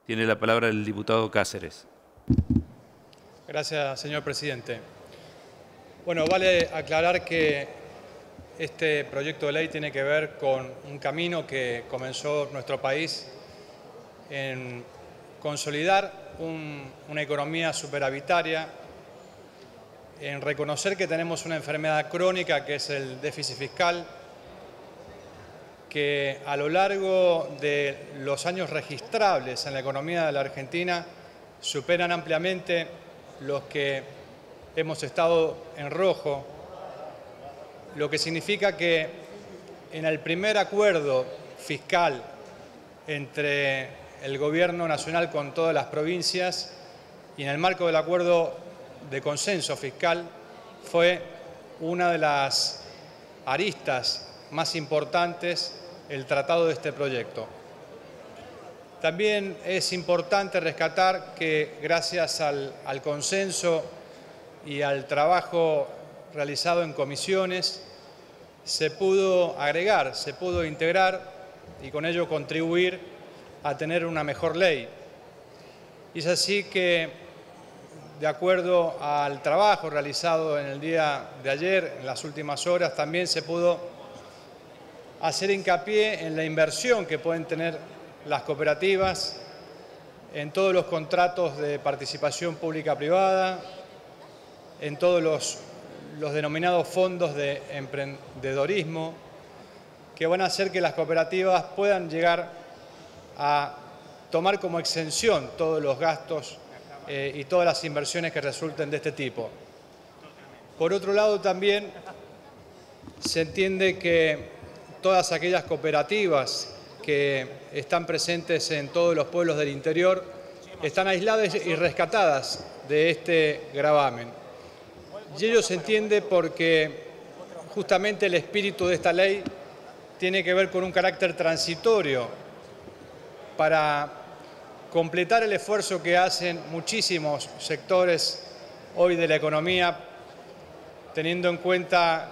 Tiene la palabra el diputado Cáceres. Gracias, señor presidente. Bueno, vale aclarar que este proyecto de ley tiene que ver con un camino que comenzó nuestro país en consolidar una economía superavitaria, en reconocer que tenemos una enfermedad crónica que es el déficit fiscal, que a lo largo de los años registrables en la economía de la Argentina superan ampliamente los que hemos estado en rojo, lo que significa que en el primer acuerdo fiscal entre el Gobierno nacional con todas las provincias y en el marco del acuerdo de consenso fiscal fue una de las aristas más importantes el tratado de este proyecto. También es importante rescatar que gracias al consenso y al trabajo realizado en comisiones se pudo agregar, se pudo integrar y con ello contribuir a tener una mejor ley. Y es así que, de acuerdo al trabajo realizado en el día de ayer, en las últimas horas, también se pudo hacer hincapié en la inversión que pueden tener las cooperativas en todos los contratos de participación pública-privada, en todos los denominados fondos de emprendedorismo, que van a hacer que las cooperativas puedan llegar a tomar como exención todos los gastos y todas las inversiones que resulten de este tipo. Por otro lado, también se entiende que todas aquellas cooperativas que están presentes en todos los pueblos del interior están aisladas y rescatadas de este gravamen. Y ello se entiende porque justamente el espíritu de esta ley tiene que ver con un carácter transitorio para completar el esfuerzo que hacen muchísimos sectores hoy de la economía, teniendo en cuenta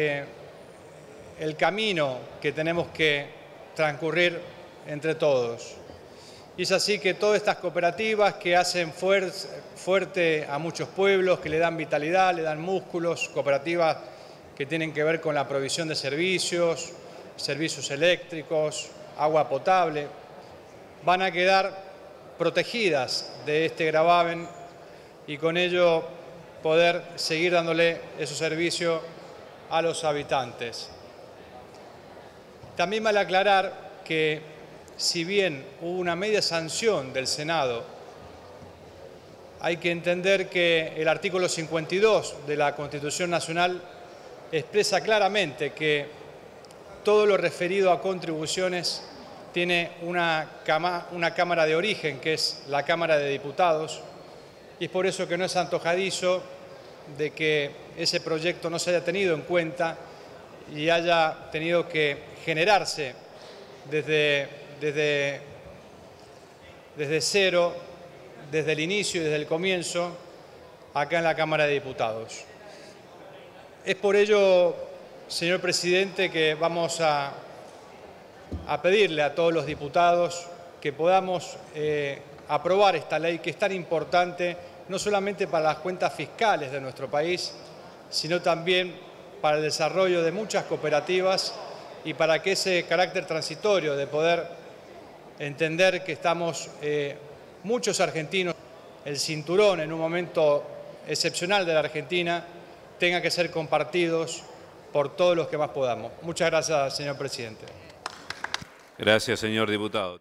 el camino que tenemos que transcurrir entre todos. Y es así que todas estas cooperativas que hacen fuerte a muchos pueblos, que le dan vitalidad, le dan músculos, cooperativas que tienen que ver con la provisión de servicios, servicios eléctricos, agua potable, van a quedar protegidas de este gravamen y con ello poder seguir dándole esos servicios a los habitantes. También vale aclarar que, si bien hubo una media sanción del Senado, hay que entender que el artículo 52 de la Constitución Nacional expresa claramente que todo lo referido a contribuciones tiene una Cámara de origen, que es la Cámara de Diputados, y es por eso que no es antojadizo de que ese proyecto no se haya tenido en cuenta y haya tenido que generarse desde cero, desde el inicio y desde el comienzo, acá en la Cámara de Diputados. Es por ello, señor presidente, que vamos a pedirle a todos los diputados que podamos aprobar esta ley que es tan importante, no solamente para las cuentas fiscales de nuestro país, sino también para el desarrollo de muchas cooperativas y para que ese carácter transitorio de poder entender que estamos muchos argentinos, el cinturón en un momento excepcional de la Argentina, tenga que ser compartidos por todos los que más podamos. Muchas gracias, señor presidente. Gracias, señor diputado.